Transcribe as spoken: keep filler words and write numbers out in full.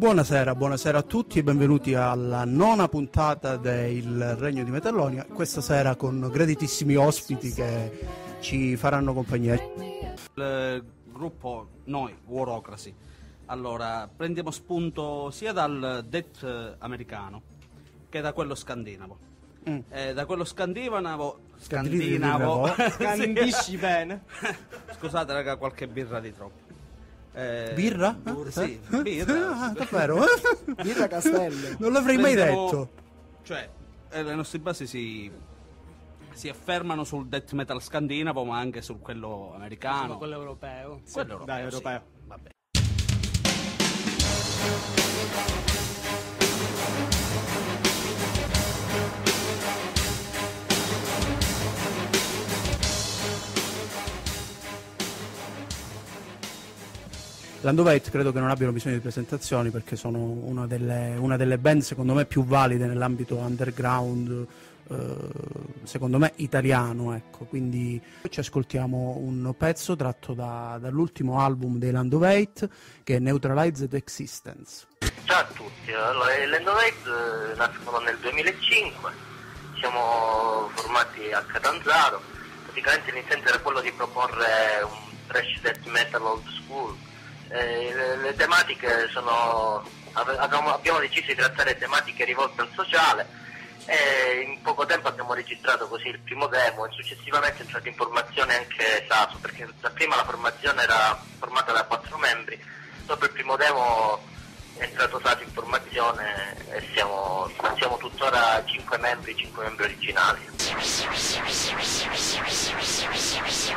Buonasera, buonasera a tutti e benvenuti alla nona puntata del Regno di Metallonia, questa sera con graditissimi ospiti che ci faranno compagnia. Il gruppo, noi, Warocracy, allora prendiamo spunto sia dal death americano che da quello scandinavo. Mm. Eh, da quello scandinavo scandinavo scandisci bene. Scusate raga, qualche birra di troppo. Eh, birra? Bur- eh? sì, birra. Ah, davvero? Birra Castello. Non l'avrei mai Prendiamo, detto. Cioè, eh, le nostre basi si si affermano sul death metal scandinavo, ma anche su quello americano. Insomma, quello europeo. Sì, quello europeo, Dai, europeo. Sì. Vabbè. Land of Hate credo che non abbiano bisogno di presentazioni perché sono una delle, una delle band secondo me più valide nell'ambito underground, eh, secondo me italiano, ecco. Quindi ci ascoltiamo un pezzo tratto da, dall'ultimo album dei Land of Hate, che è Neutralized Existence. Ciao a tutti, allora, i Land of Hate nascono nel duemilacinque, siamo formati a Catanzaro, praticamente l'intento era quello di proporre un thrash death metal old school. Eh, le, le tematiche sono, abbiamo, abbiamo deciso di trattare tematiche rivolte al sociale e in poco tempo abbiamo registrato così il primo demo e successivamente è entrato in formazione anche Sasu, perché da prima la formazione era formata da quattro membri, dopo il primo demo è entrato Sasu in formazione e siamo, siamo tuttora cinque membri, cinque membri originali.